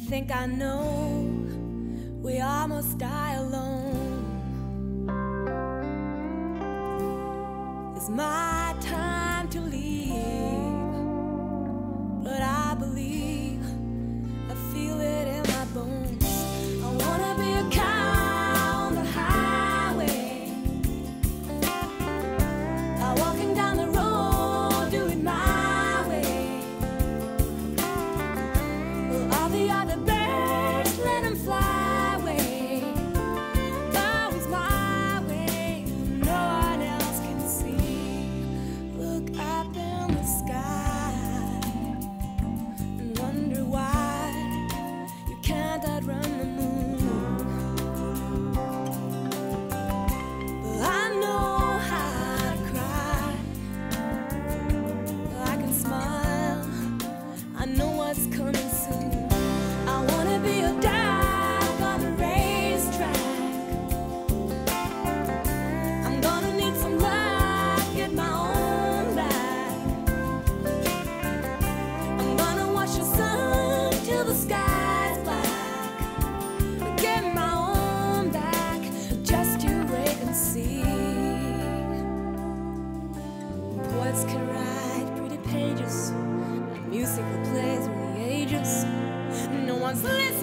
think I know we almost die alone. It's my time to leave, but I believe I feel it in my bones. I wanna be a cow on the highway, walking down the road, do it my way. Well, all the other birds, let them fly away. Oh, it's my way, no one else can see. Look up in the sky and wonder why you can't outrun the moon. But I know how to cry, I can smile, I know what's coming soon. I wanna be a dog on the racetrack. I'm gonna need some luck, get my own back. I'm gonna watch the sun till the sky's black. Get my own back, just to wait and see. Poets can write pretty pages, music will play through the ages. No one's listening.